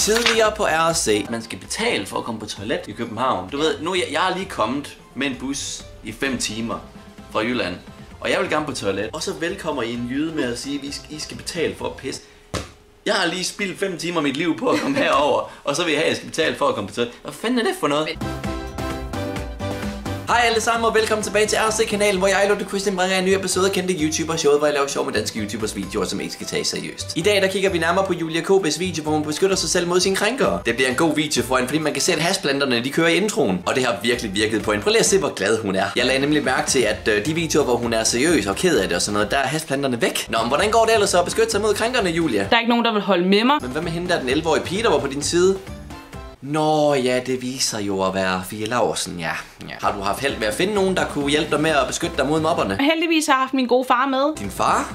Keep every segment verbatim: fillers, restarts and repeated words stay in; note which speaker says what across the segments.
Speaker 1: Tidligere på R C. Man skal betale for at komme på toilet i København. Du ved, nu jeg, jeg er lige kommet med en bus i fem timer fra Jylland. Og jeg vil gerne på toilet. Og så velkommer I en jyde med at sige, at I skal betale for at pisse. Jeg har lige spildt fem timer af mit liv på at komme herover, og så vil jeg have, at jeg skal betale for at komme på toilet. Hvad fanden er det for noget? Hej alle sammen og velkommen tilbage til R C-kanalen, hvor jeg, Lotte Christian, bringer en ny episode af kendte YouTuber-showet, hvor jeg laver sjov med danske YouTubers videoer, som ikke skal tages seriøst. I dag der kigger vi nærmere på Julia K B's video, hvor hun beskytter sig selv mod sine krænkere. Det bliver en god video for hende, fordi man kan se, at hashplanterne de kører i introen. Og det har virkelig virket på hende. Prøv lige at se, hvor glad hun er. Jeg lagde nemlig mærke til, at øh, de videoer, hvor hun er seriøs og ked af det og sådan noget, der er hashplanterne væk. Nå, men hvordan går det ellers så at beskytte sig mod krænkerne, Julia?
Speaker 2: Der er ikke nogen, der vil holde med mig.
Speaker 1: Men hvad med hende der, den elleve-årige pige, der var på din side? Nå ja, det viser jo at være Fie Laursen, ja. ja. Har du haft held med at finde nogen, der kunne hjælpe dig med at beskytte dig mod mobberne?
Speaker 2: Heldigvis har jeg haft min gode far med.
Speaker 1: Din far?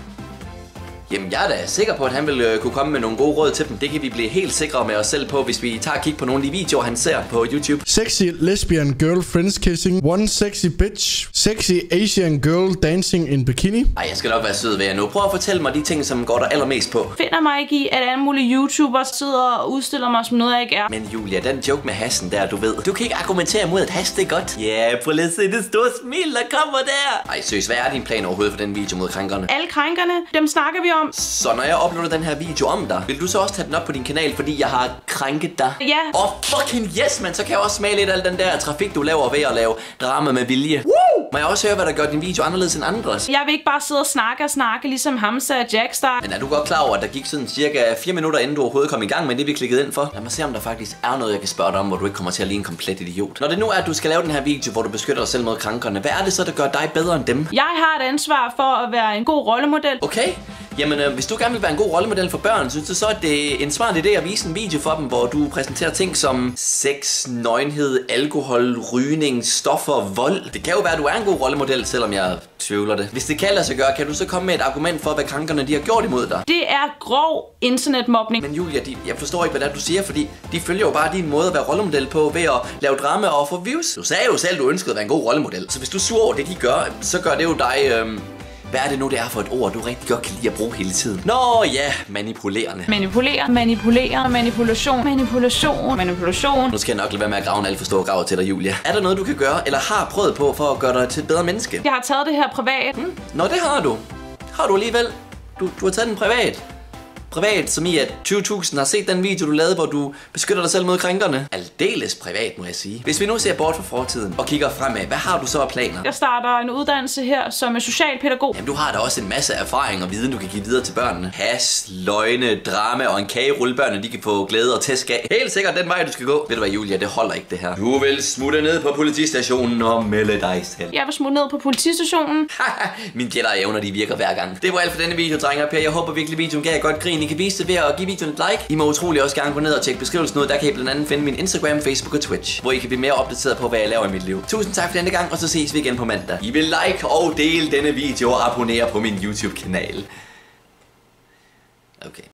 Speaker 1: Jamen, jeg er da sikker på, at han vil øh, kunne komme med nogle gode råd til dem. Det kan vi blive helt sikre med os selv på, hvis vi tager og kigger på nogle af de videoer, han ser på YouTube.
Speaker 3: Sexy lesbian girl friends kissing. One sexy bitch. Sexy Asian girl dancing in bikini.
Speaker 1: Ej, jeg skal nok være sød ved jer nu. Prøv at fortælle mig de ting, som går der allermest på.
Speaker 2: Finder mig ikke i, at alle mulige YouTubers sidder og udstiller mig som noget, jeg ikke er.
Speaker 1: Men Julia, den joke med hassen der, du ved. Du kan ikke argumentere imod, at hash det er godt. Ja, yeah, prøv lige at se det store smil, der kommer der. Ej, seriøst, hvad er din plan overhovedet for den video mod krænkerne?
Speaker 2: Alle krænkerne, dem snakker vi om.
Speaker 1: Så når jeg uploader den her video om dig, vil du så også tage den op på din kanal, fordi jeg har krænket dig?
Speaker 2: Ja.
Speaker 1: Åh, oh, fucking yes, man. Så kan jeg også smage lidt af den der trafik, du laver ved at lave drama med vilje. Woo! Må jeg også høre, hvad der gør din video anderledes end andres?
Speaker 2: Jeg vil ikke bare sidde og snakke og snakke, ligesom Hamza og Jackstar.
Speaker 1: Men er du godt klar over, at der gik sådan cirka fire minutter, inden du overhovedet kom i gang med det, vi klikkede ind for? Lad mig se, om der faktisk er noget, jeg kan spørge dig om, hvor du ikke kommer til at ligne en komplet idiot. Når det nu er, at du skal lave den her video, hvor du beskytter dig selv mod krænkerne, hvad er det så, der gør dig bedre end dem?
Speaker 2: Jeg har et ansvar for at være en god rollemodel.
Speaker 1: Okay. Jamen, øh, hvis du gerne vil være en god rollemodel for børn, synes du så, at det er en smart idé at vise en video for dem, hvor du præsenterer ting som sex, nøgenhed, alkohol, rygning, stoffer, vold. Det kan jo være, at du er en god rollemodel, selvom jeg tvivler det. Hvis det kan lade sig gøre, kan du så komme med et argument for, hvad krænkerne de har gjort imod dig?
Speaker 2: Det er grov internetmobning.
Speaker 1: Men Julia, de, jeg forstår ikke, hvad det er, du siger, fordi de følger jo bare din måde at være rollemodel på ved at lave drama og få views. Du sagde jo selv, at du ønskede at være en god rollemodel. Så hvis du er sur over det, de gør, så gør det jo dig... Øh, Hvad er det nu, det er for et ord, du rigtig godt kan lide at bruge hele tiden? Nå ja, manipulerende.
Speaker 2: Manipulere, manipulere, manipulation, manipulation, manipulation.
Speaker 1: Nu skal jeg nok lade være med at grave en alt for stor grav til dig, Julia. Er der noget, du kan gøre, eller har prøvet på for at gøre dig til et bedre menneske?
Speaker 2: Jeg har taget det her privat.
Speaker 1: Hmm? Nå, det har du. Har du alligevel? Du, du har taget den privat. Privat, som i at tyve tusind har set den video, du lavede, hvor du beskytter dig selv mod krænkerne. Aldeles privat, må jeg sige. Hvis vi nu ser bort fra fortiden og kigger fremad, hvad har du så af planer?
Speaker 2: Jeg starter en uddannelse her som er socialpædagog.
Speaker 1: Jamen, du har da også en masse erfaring og viden, du kan give videre til børnene. Has, løgne, drama og en kagerulle, børnene de kan få glæde og tæsk af. Helt sikkert den vej, du skal gå. Ved du hvad, Julia, det holder ikke det her. Du vil smutte ned på politistationen og melde dig selv.
Speaker 2: Jeg vil smutte ned på politistationen.
Speaker 1: Mine Jedi-evner, de virker hver gang. Det var alt for denne video, drenger Per. Jeg håber virkelig, videoen gav godt grin. I kan vise det ved at give videoen et like. I må utrolig også gerne gå ned og tjekke beskrivelsen ud. Der kan I blandt andet finde min Instagram, Facebook og Twitch, hvor I kan blive mere opdateret på, hvad jeg laver i mit liv. Tusind tak for denne gang, og så ses vi igen på mandag. I vil like og dele denne video og abonnere på min YouTube-kanal. Okay.